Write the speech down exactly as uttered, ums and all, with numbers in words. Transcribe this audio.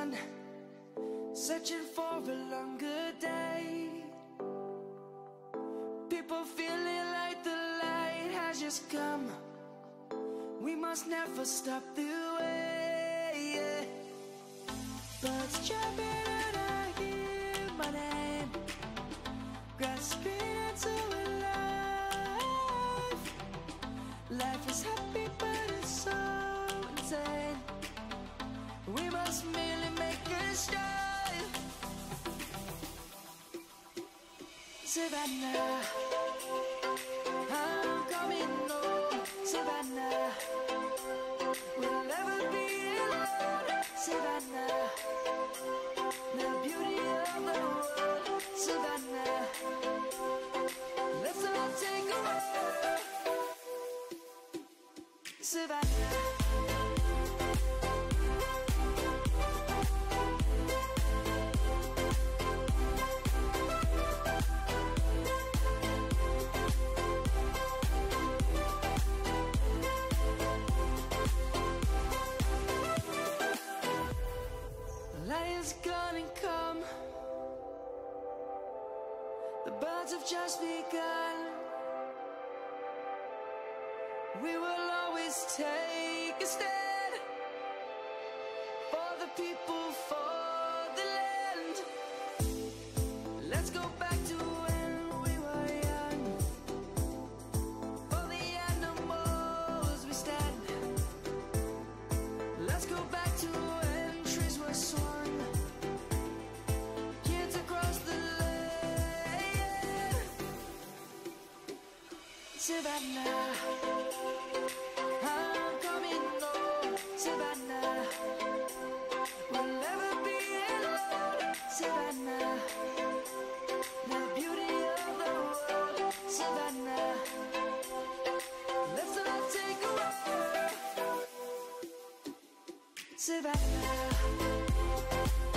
sun, searching for a longer day. People feeling like the light has just come. We must never stop the way, yeah. Birds chirping and I hear my name, grasping into a life. Life is happy but it's so insane. We must merely make a start. Savannah, I'm coming home. Savannah, we'll never be alone. Savannah, the beauty of the world. Savannah, let's all take a walk. Savannah. Lion's gonna come. The birds have just begun. We will always take a stand for the people, for the land. Let's go back to when we were young. For the animals we stand. Let's go back to when trees were swung. Kids across the land. Savannah, I'm coming home. Savannah, we'll never be alone. Savannah, the beauty of the world. Savannah, let's all take a walk. Savannah.